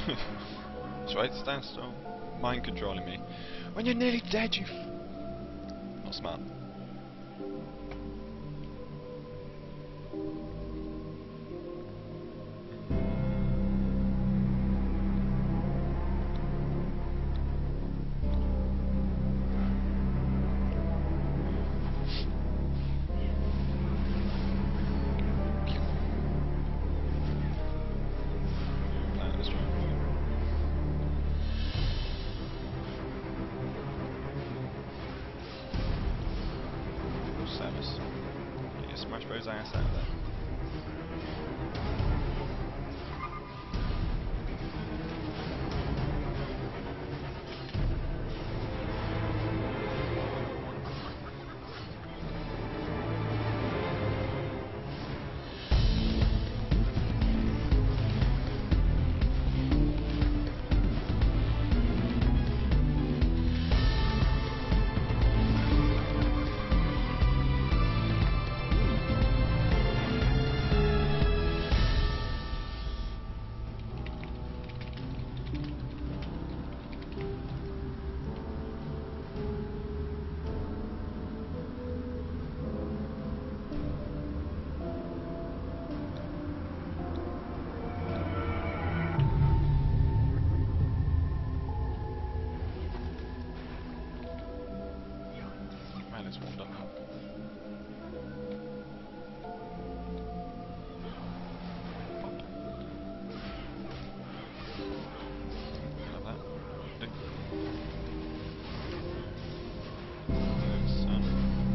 That's right, stand still. Mind controlling me. When you're nearly dead, you not smart. Samus. Get your Smash Bros ass out of there. Man, it's warmed up now. Like that. Ding. Sun.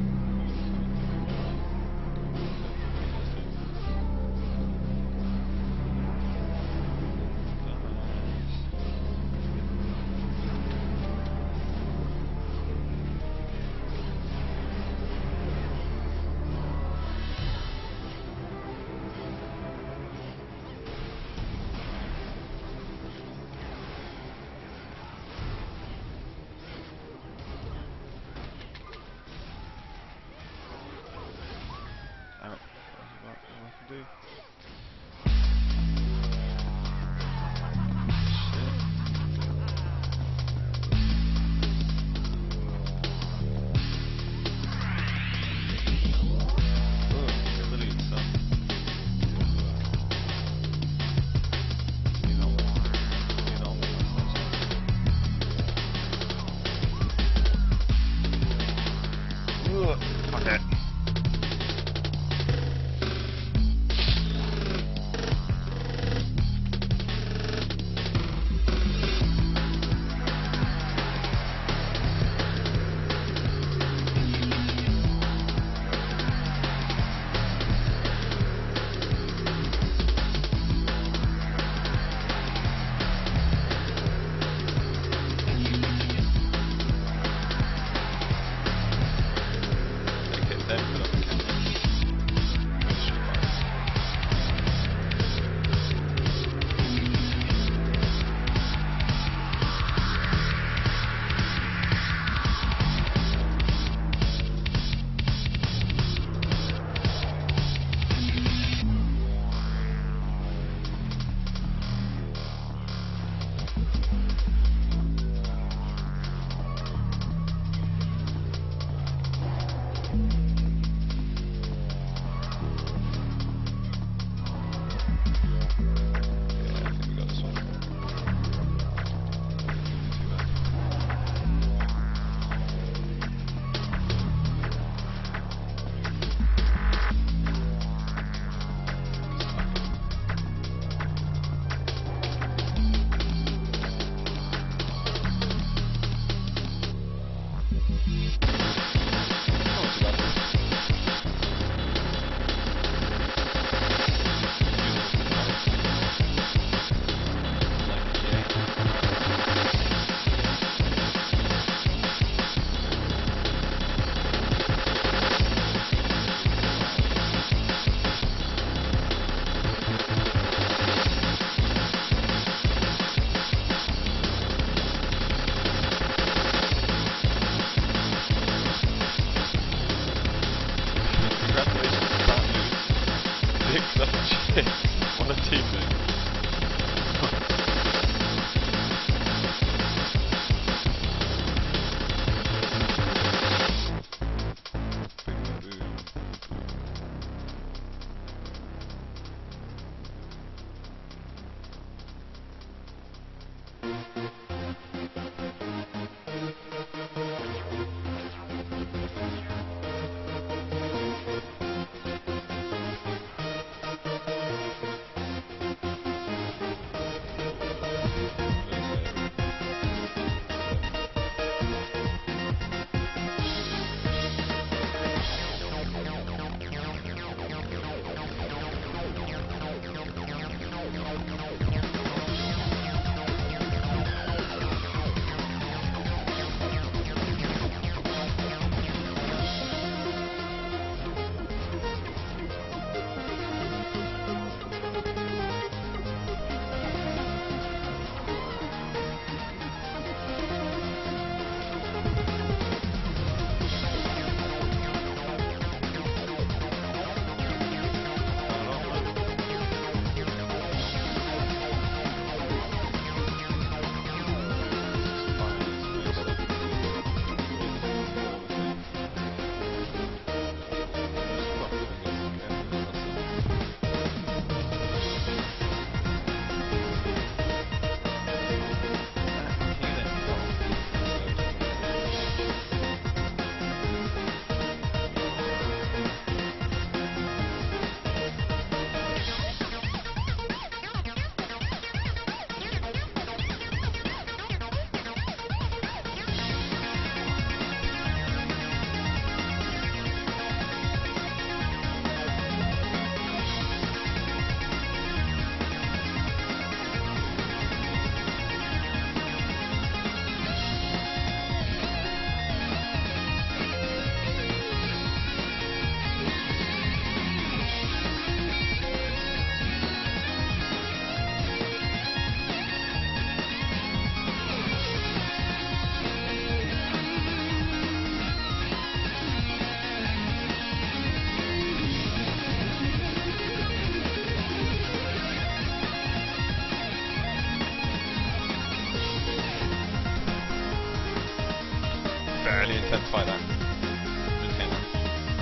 Damn it. What I can do? Fuck it. What a teammate. only intensify that. Retain that.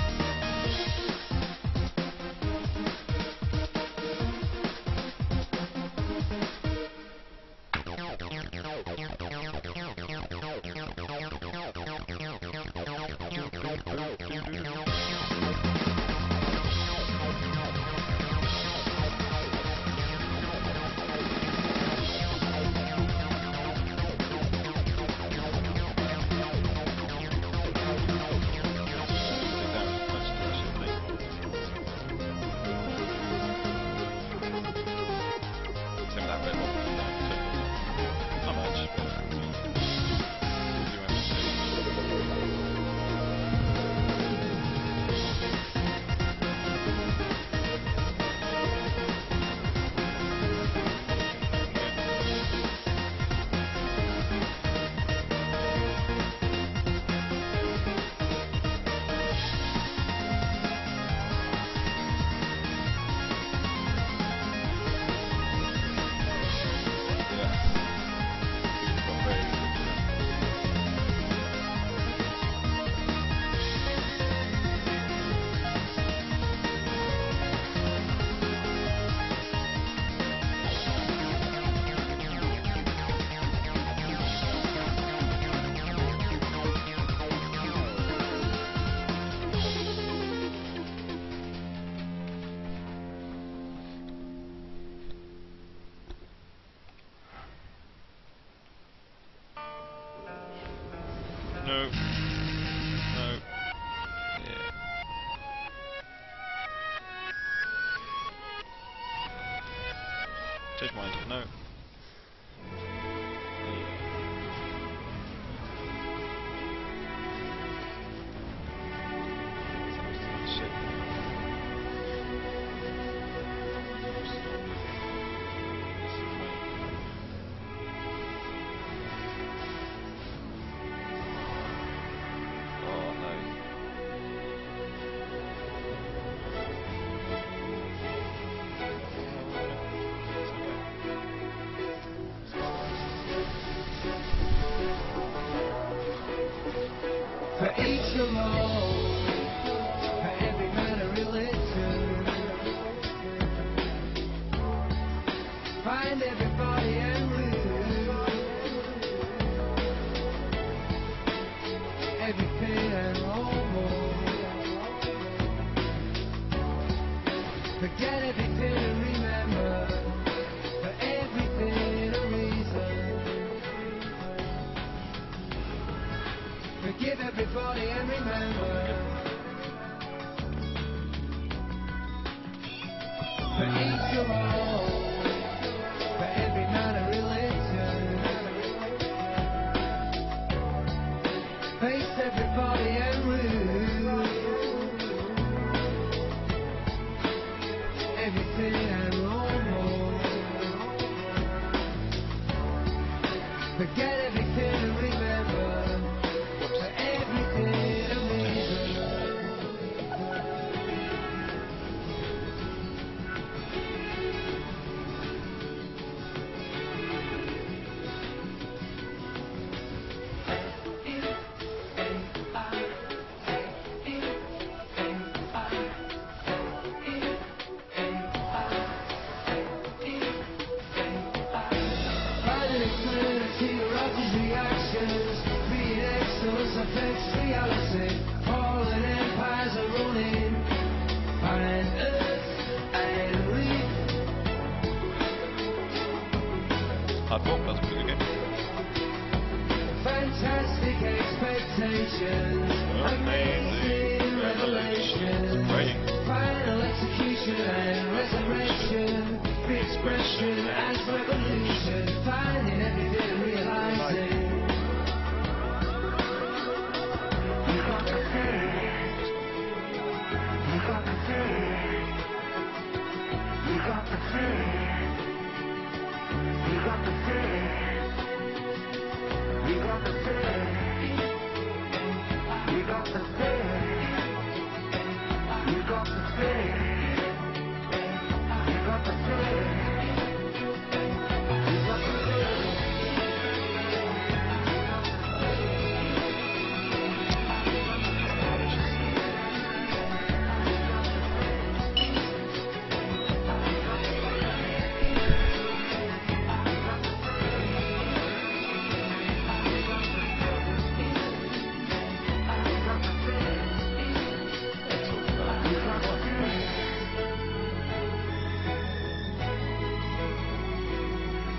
No. No. Yeah. Change mind. No. Shit. For each of all, for every man a religion. Find everybody and root everything and more. Forget everything and remember. For everything a reason. Forgive everybody and remember. For each of all, for every man a religion. Face everybody and rule everything and more. Forget everything and remember. Reactions, being excellence affects reality. Fallen empires are running, find earth and leave. Hard walk, that's a pretty good game. Fantastic expectations, amazing revelations, final execution and resurrection, the expression as revolution, finding everything realizing.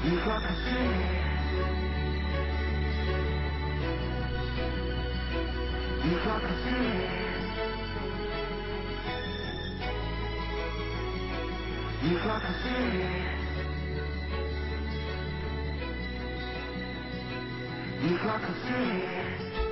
You got to see. You got to see. You got to see. You got to see.